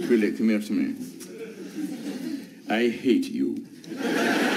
Billy, come here to me. I hate you.